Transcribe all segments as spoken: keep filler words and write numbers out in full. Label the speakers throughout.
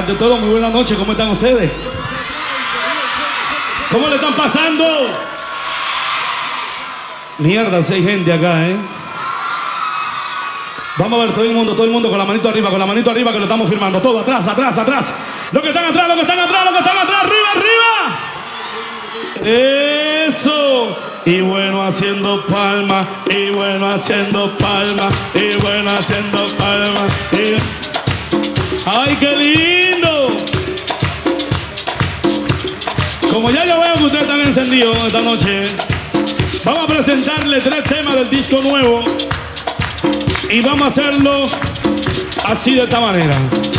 Speaker 1: Ante todo, muy buenas noches, ¿cómo están ustedes? ¿Cómo le están pasando? Mierda, si hay gente acá, ¿eh? Vamos a ver todo el mundo, todo el mundo con la manito arriba, con la manito arriba que lo estamos firmando. Todo atrás, atrás, atrás. Los que están atrás, los que están atrás, los que están atrás, arriba, arriba. Eso. Y bueno haciendo palma, y bueno haciendo palma, y bueno haciendo palma. Y... ¡ay, qué lindo! Como ya yo veo que ustedes están encendidos esta noche, vamos a presentarles tres temas del disco nuevo y vamos a hacerlo así, de esta manera.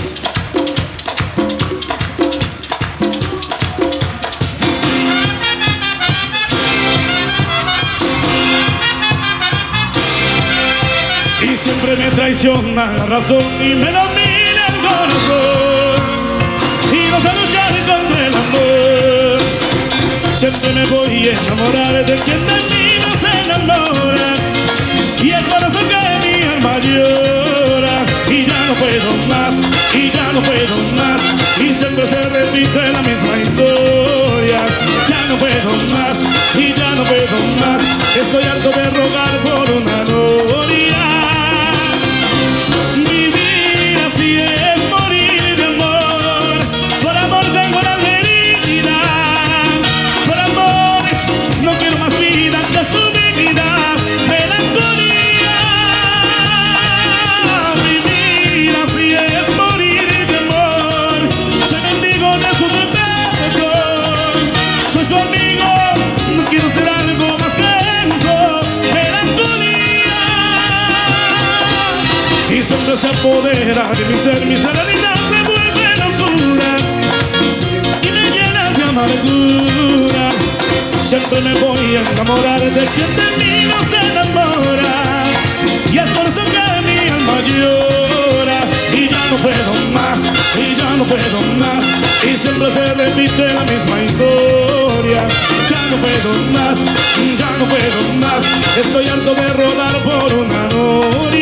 Speaker 1: Y siempre me traiciona la razón y me domina el corazón y no sé luchar contra el amor. Siempre me voy a enamorar de quien de mí no se enamora, y es por eso que mi alma llora. Y ya no puedo más, y ya no puedo más, y siempre se repite la misma historia. Ya no puedo más, y ya no puedo más, estoy harto de rogar por una gloria. Vivir así es morir de amor, por amor tengo la herida, por amor no quiero más vida que su dignidad, melancolía. Vivir así es morir de amor, soy enemigo de sus defectos, soy su amigo, no quiero ser algo más que eso, melancolía. Y siempre se apodera de mi ser, mi serenidad se vuelve locura y me llena de amargura. Siempre me voy a enamorar de quien de mí no se enamora, y es por eso que mi alma llora. Y ya no puedo más, y ya no puedo más, y siempre se repite la misma historia. Ya no puedo más, ya no puedo más, estoy harto de rodar por una noche.